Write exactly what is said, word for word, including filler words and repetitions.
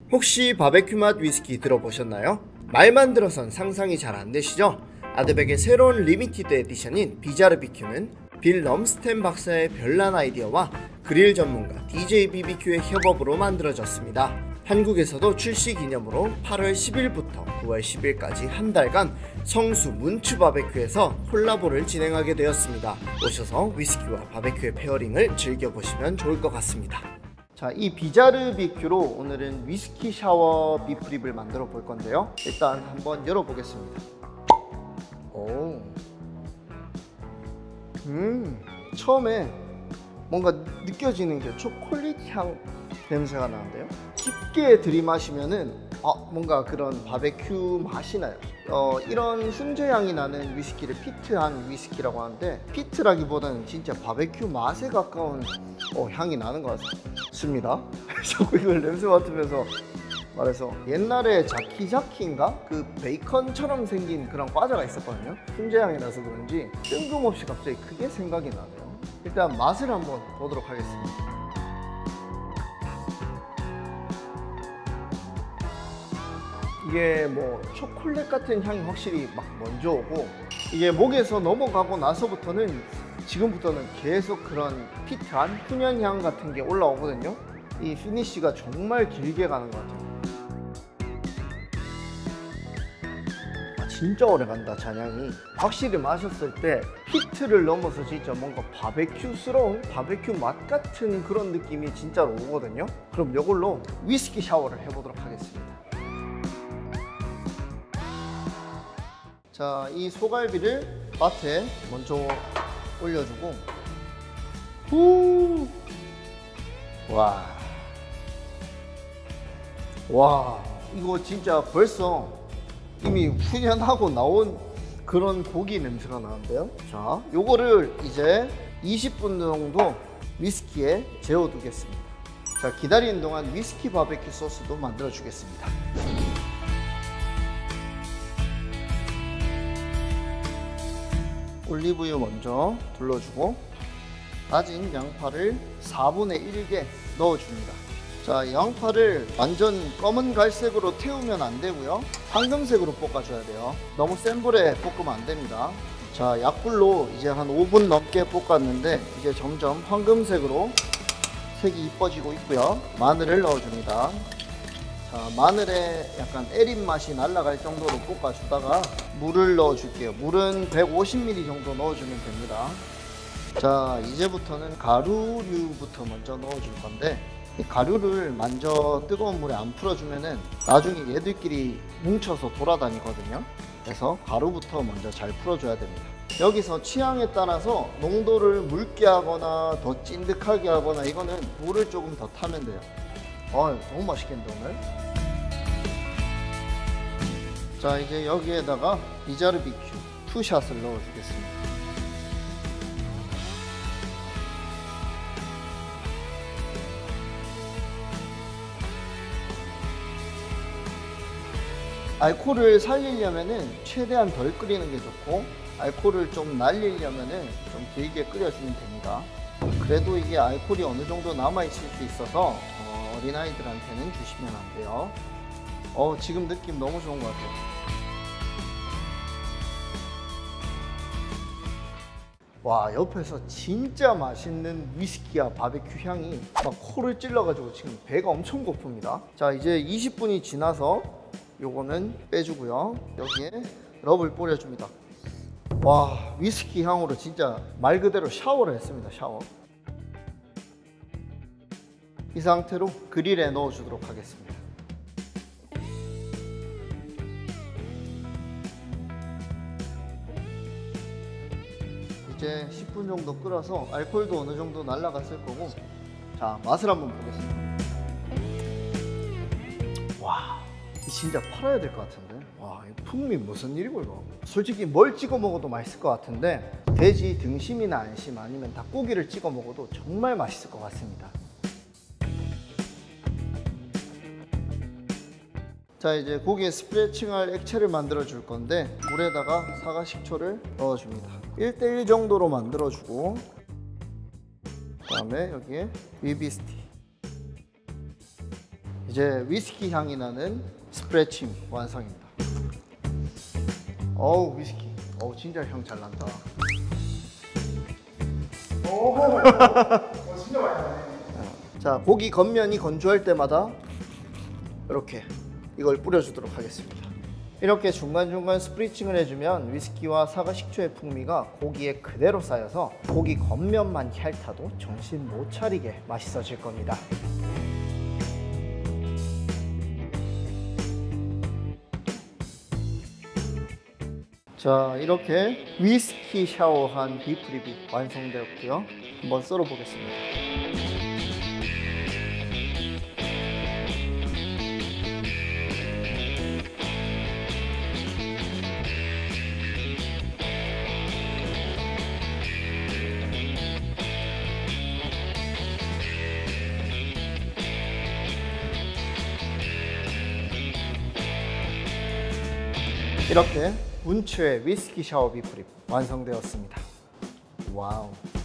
혹시 바베큐 맛 위스키 들어보셨나요? 말만 들어선 상상이 잘 안되시죠? 아드백의 새로운 리미티드 에디션인 비자르비큐는 빌 럼스텐 박사의 별난 아이디어와 그릴 전문가 디제이 비비큐의 협업으로 만들어졌습니다. 한국에서도 출시 기념으로 팔월 십일부터 구월 십일까지 한 달간 성수 문추 바베큐에서 콜라보를 진행하게 되었습니다. 오셔서 위스키와 바베큐의 페어링을 즐겨보시면 좋을 것 같습니다. 자, 이 비자르비큐로 오늘은 위스키 샤워 비프립을 만들어 볼 건데요. 일단 한번 열어보겠습니다. 오. 음, 처음에 뭔가 느껴지는 게 초콜릿 향 냄새가 나는데요. 깊게 들이마시면은 아, 뭔가 그런 바베큐 맛이 나요. 어, 이런 훈제향이 나는 위스키를 피트한 위스키라고 하는데, 피트라기보다는 진짜 바베큐 맛에 가까운 어, 향이 나는 것 같습니다. 자꾸 이걸 냄새 맡으면서 말해서, 옛날에 자키자키인가? 그 베이컨처럼 생긴 그런 과자가 있었거든요. 훈제향이 나서 그런지 뜬금없이 갑자기 그게 생각이 나네요. 일단 맛을 한번 보도록 하겠습니다. 이게 뭐 초콜릿 같은 향이 확실히 막 먼저 오고, 이게 목에서 넘어가고 나서부터는, 지금부터는 계속 그런 피트한 훈연향 같은 게 올라오거든요. 이 피니쉬가 정말 길게 가는 것 같아요. 아, 진짜 오래 간다. 잔향이 확실히 마셨을 때 피트를 넘어서 진짜 뭔가 바베큐스러운 바베큐 맛 같은 그런 느낌이 진짜로 오거든요. 그럼 이걸로 위스키 샤워를 해보도록 하겠습니다. 자, 이 소갈비를 밭에 먼저 올려주고, 후, 와, 와, 이거 진짜 벌써 이미 훈연하고 나온 그런 고기 냄새가 나는데요. 자, 요거를 이제 이십 분 정도 위스키에 재워두겠습니다. 자, 기다리는 동안 위스키 바베큐 소스도 만들어 주겠습니다. 올리브유 먼저 둘러주고, 다진 양파를 사분의 일개 넣어줍니다. 자, 양파를 완전 검은 갈색으로 태우면 안 되고요, 황금색으로 볶아줘야 돼요. 너무 센 불에 볶으면 안 됩니다. 자, 약불로 이제 한 오 분 넘게 볶았는데 이제 점점 황금색으로 색이 이뻐지고 있고요. 마늘을 넣어줍니다. 자, 마늘에 약간 애린 맛이 날아갈 정도로 볶아주다가 물을 넣어줄게요. 물은 백오십 밀리리터 정도 넣어주면 됩니다. 자, 이제부터는 가루류부터 먼저 넣어줄 건데, 이 가루를 먼저 뜨거운 물에 안 풀어주면은 나중에 얘들끼리 뭉쳐서 돌아다니거든요. 그래서 가루부터 먼저 잘 풀어줘야 됩니다. 여기서 취향에 따라서 농도를 묽게 하거나 더 찐득하게 하거나, 이거는 물을 조금 더 타면 돼요. 어, 너무 맛있겠는데 오늘? 자, 이제 여기에다가 비자르비큐 투샷을 넣어주겠습니다. 알코올을 살리려면은 최대한 덜 끓이는 게 좋고, 알코올을 좀 날리려면은 좀 길게 끓여주면 됩니다. 그래도 이게 알코올이 어느 정도 남아있을 수 있어서 어, 어린아이들한테는 주시면 안 돼요. 어, 지금 느낌 너무 좋은 것 같아요. 와, 옆에서 진짜 맛있는 위스키와 바베큐 향이 막 코를 찔러가지고 지금 배가 엄청 고픕니다. 자, 이제 이십 분이 지나서 요거는 빼주고요. 여기에 럽을 뿌려줍니다. 와, 위스키 향으로 진짜 말 그대로 샤워를 했습니다. 샤워. 이 상태로 그릴에 넣어주도록 하겠습니다. 이제 십 분 정도 끓여서 알코올도 어느 정도 날아갔을 거고, 자, 맛을 한번 보겠습니다. 와, 진짜 팔아야 될 것 같은데. 와, 이 풍미 무슨 일이고 이거. 솔직히 뭘 찍어 먹어도 맛있을 것 같은데, 돼지 등심이나 안심 아니면 닭고기를 찍어 먹어도 정말 맛있을 것 같습니다. 자, 이제 고기에 스프레칭할 액체를 만들어 줄 건데, 물에다가 사과 식초를 넣어줍니다. 일 대 일 정도로 만들어 주고, 그 다음에 여기에 위비스티. 이 이제 위스키 향이 나는 스프레칭 완성입니다. 어우 위스키. 어우 진짜 향 잘 난다. 오, 오, 진짜 많이 나네. 자, 고기 겉면이 건조할 때마다 이렇게 이걸 뿌려주도록 하겠습니다. 이렇게 중간중간 스프리칭을 해주면 위스키와 사과 식초의 풍미가 고기에 그대로 쌓여서 고기 겉면만 핥아도 정신 못 차리게 맛있어질 겁니다. 자, 이렇게 위스키 샤워한 비프립이 완성되었고요. 한번 썰어 보겠습니다. 이렇게 문추의 위스키 샤워 비프립 완성되었습니다. 와우.